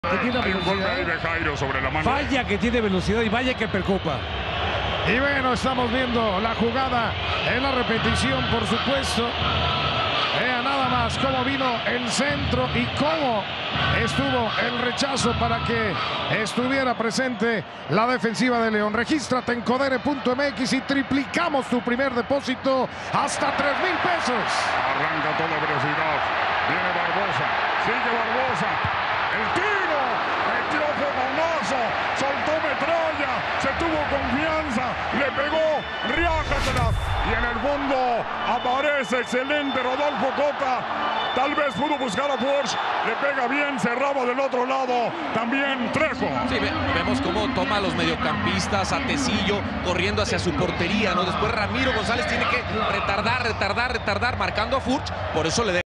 Que tiene Hay un golpe ahí de Jairo sobre la mano. Vaya que tiene velocidad y vaya que preocupa. Y bueno, estamos viendo la jugada en la repetición, por supuesto. Vea nada más cómo vino el centro y cómo estuvo el rechazo para que estuviera presente la defensiva de León. Regístrate en codere.mx y triplicamos tu primer depósito hasta 3,000 pesos. Arranca toda velocidad. Viene Barbosa. Sigue Barbosa. El tiro. Metió fogonazo. Soltó metralla. Se tuvo confianza. Le pegó. Riájatela. Y en el fondo aparece excelente Rodolfo Cota. Tal vez pudo buscar a Porsche. Le pega bien. Cerraba del otro lado. También Trejo. Sí, vemos cómo toma a los mediocampistas, a Tecillo, corriendo hacia su portería, ¿no? Después Ramiro González tiene que retardar, marcando a Furch. Por eso le